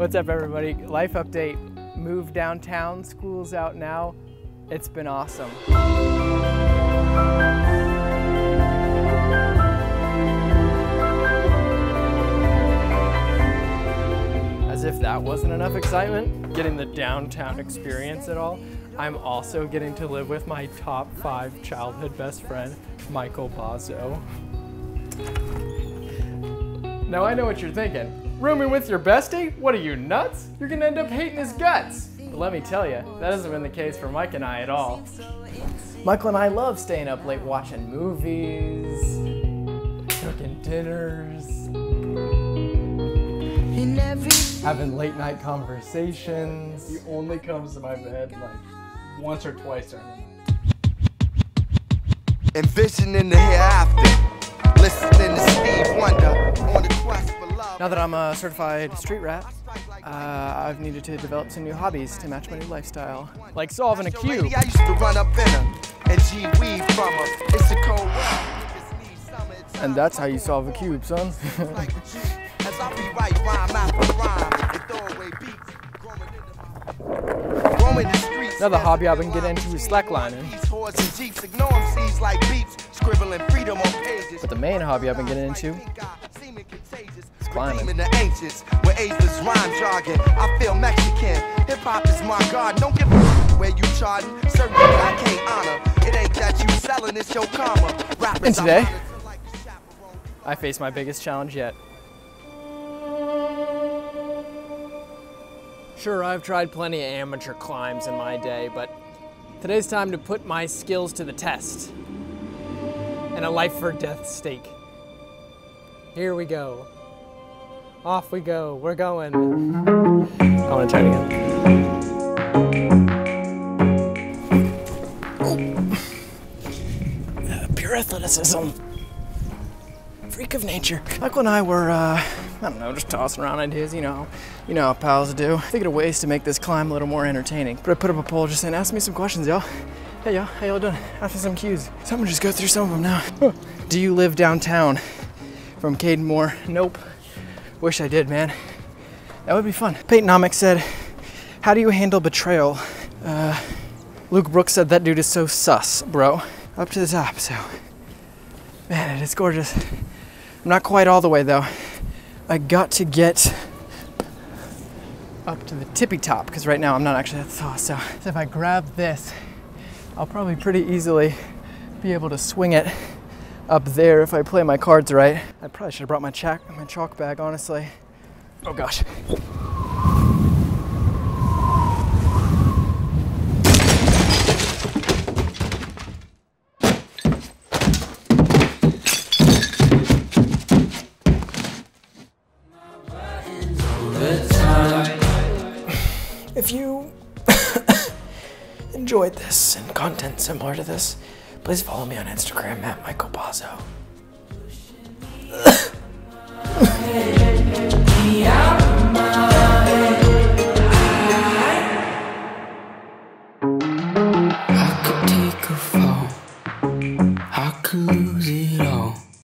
What's up, everybody? Life update. Moved downtown, school's out now. It's been awesome. As if that wasn't enough excitement, getting the downtown experience at all, I'm also getting to live with my top 5 childhood best friend, Michael Bazzo. Now I know what you're thinking. Rooming with your bestie? What are you, nuts? You're gonna end up hating his guts. But let me tell you, that hasn't been the case for Mike and I at all. Michael and I love staying up late watching movies, cooking dinners, having late night conversations. He only comes to my bed like once or twice during the night. Envisioning the hereafter, listening to Steve Wonder on the quest for love. Now that I'm a certified street rat, I've needed to develop some new hobbies to match my new lifestyle, like solving a cube. I used to run up in her and G-weave from her. It's a cold world. And that's how you solve a cube, son. As I rewrite rhyme after rhyme, with throwaway beats, roaming the streets. Another hobby I've been getting into is slacklining. But the main hobby I've been getting into is climbing. Where ageless rhyme jargon, I feel Mexican. Hip hop is my god. Don't give a where you charting. Certainly I can't honor. It ain't that you selling, it's your karma. And today, I face my biggest challenge yet. Sure, I've tried plenty of amateur climbs in my day, but today's time to put my skills to the test. In a life or death stake. Here we go. Off we go. We're going. I want to try it again. Pure athleticism. Freak of nature. Michael and I were, I don't know, just tossing around ideas, you know how pals do. Thinking of ways to make this climb a little more entertaining. But I put up a poll just saying, ask me some questions, y'all. Hey, y'all, how y'all doing? Ask me some cues. So I'm gonna just go through some of them now. Do you live downtown? From Caden Moore. Nope. Wish I did, man. That would be fun. Peytonomics said, how do you handle betrayal? Luke Brooks said, that dude is so sus, bro. Up to the top, so. Man, it is gorgeous. I'm not quite all the way though. I got to get up to the tippy top because right now I'm not actually at the top. So if I grab this, I'll probably pretty easily be able to swing it up there if I play my cards right. I probably should have brought my chalk bag, honestly. Oh gosh. If you enjoyed this and content similar to this, please follow me on Instagram at Michael Bazzo.